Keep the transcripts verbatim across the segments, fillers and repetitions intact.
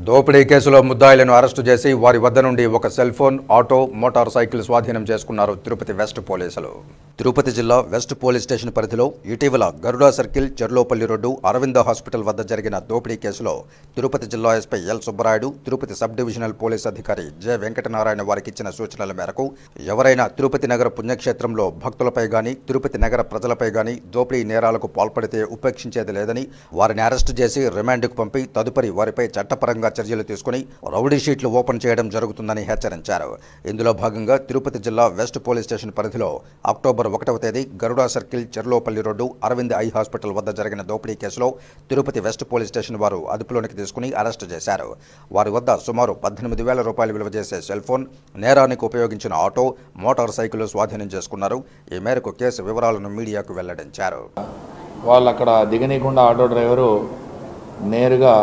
దోపిడీ కేసులో ముద్దాయిలను అరెస్టు చేసి వారి వద్ద నుండి ఒక cell phone, auto, motor cycle స్వాధీనం చేసుకున్నారు తిరుపతి వెస్ట్ పోలీసులు. తిరుపతి జిల్లా వెస్ట్ పోలీస్ స్టేషన్ పరిధిలో ఇటీవల Garuda circle, Cherlopalli road, Aravinda hospital వద్ద జరిగిన దోపిడీ కేసులో తిరుపతి జిల్లా SP L Subbarayudu, Tirupati sub divisional police అధికారి జె వెంకటనారాయణ వారికి ఇచ్చిన సూచనల మేరకు ఎవరైనా తిరుపతి నగర పుణ్యక్షేత్రంలో భక్తులపై గాని, తిరుపతి నగర ప్రజలపై గాని దోపిడీ నేరాలకు పాల్పడితే ఉపేక్షించేది లేదని, వారిని అరెస్టు చేసి రిమాండ్కు పంపి తదుపరి వారిపై చట్టపరంగా చర్యలు తీసుకుని రౌడీ షీట్లు ఓపెన్ చేయడం జరుగుతుందని హెచ్చరించారు. ఇందులో భాగంగా తిరుపతి జిల్లా వెస్ట్ పోలీస్ స్టేషన్ పరిధిలో అక్టోబర్ ఒకటవ తేదీ Garuda circle, Cherlopalli road, Aravind eye hospital వద్ద జరిగిన దోపిడీ కేసులో తిరుపతి వెస్ట్ పోలీస్ స్టేషన్ వారు అదుపులోనికి తీసుకుని అరెస్టు చేశారు. వారి వద్ద సుమారు పద్దెనిమిది వేల రూపాయలు విలువ చేసే సెల్ ఫోన్, నేరానికి ఉపయోగించిన ఆటో, మోటార్ సైకిల్ స్వాధీనం చేసుకున్నారు. ఈ మేరకు కేసు వివరాలను మీడియాకు వెల్లడించారు. వాళ్ళు అక్కడ దిగనీయకుండా ఆటో డ్రైవరు నేరుగా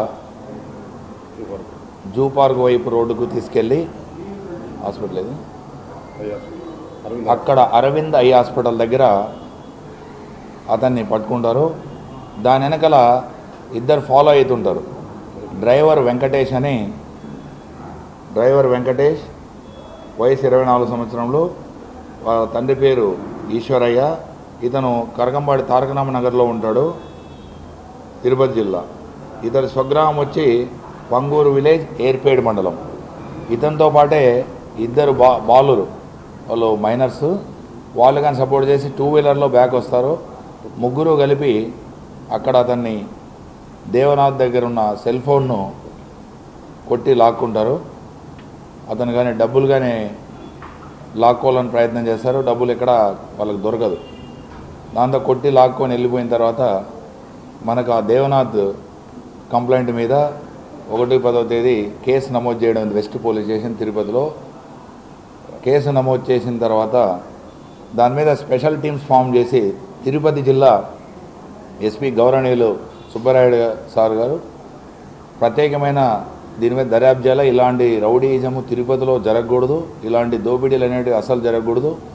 జూ పార్క్ వైపు రోడ్డుకు తీసుకెళ్ళి హాస్పిటల్ ఇది అక్కడ అరవింద్ ఐ హాస్పిటల్ దగ్గర అతన్ని పట్టుకుంటారు. దాని వెనకాల ఇద్దరు ఫాలో అవుతుంటారు. డ్రైవర్ వెంకటేష్ అని, డ్రైవర్ వెంకటేష్ వయసు ఇరవై నాలుగు సంవత్సరంలో, వాళ్ళ తండ్రి పేరు ఈశ్వరయ్య. ఇతను కరకంబాడి తారకరామ నగర్లో ఉంటాడు, తిరుపతి జిల్లా. ఇతని స్వగ్రామం వచ్చి పంగూరు విలేజ్, ఏర్పేడ్ మండలం. ఇతనితో పాటే ఇద్దరు బా బాలురు వాళ్ళు మైనర్స్. వాళ్ళు కానీ సపోర్ట్ చేసి టూ వీలర్లో బ్యాక్ వస్తారు. ముగ్గురు కలిపి అక్కడ అతన్ని దేవనాథ్ దగ్గర ఉన్న సెల్ ఫోన్ను కొట్టి లాక్కుంటారు. అతను కానీ డబ్బులు కానీ లాక్కోవాలని ప్రయత్నం చేస్తారు. డబ్బులు ఎక్కడ వాళ్ళకి దొరకదు. దాంతో కొట్టి లాక్కొని వెళ్ళిపోయిన తర్వాత మనకు ఆ దేవనాథ్ కంప్లైంట్ మీద ఒకటి పదవ తేదీ కేసు నమోదు చేయడం వెస్ట్ పోలీస్ స్టేషన్ తిరుపతిలో. కేసు నమోదు చేసిన తర్వాత దాని మీద స్పెషల్ టీమ్స్ ఫామ్ చేసి తిరుపతి జిల్లా ఎస్పీ గౌరవనీయులు సుబ్బరాయుడు సార్ గారు ప్రత్యేకమైన దీని మీద దర్యాప్తు చేయాలి. ఇలాంటి రౌడీయిజము తిరుపతిలో జరగకూడదు, ఇలాంటి దోపిడీలు అనేవి అసలు జరగకూడదు.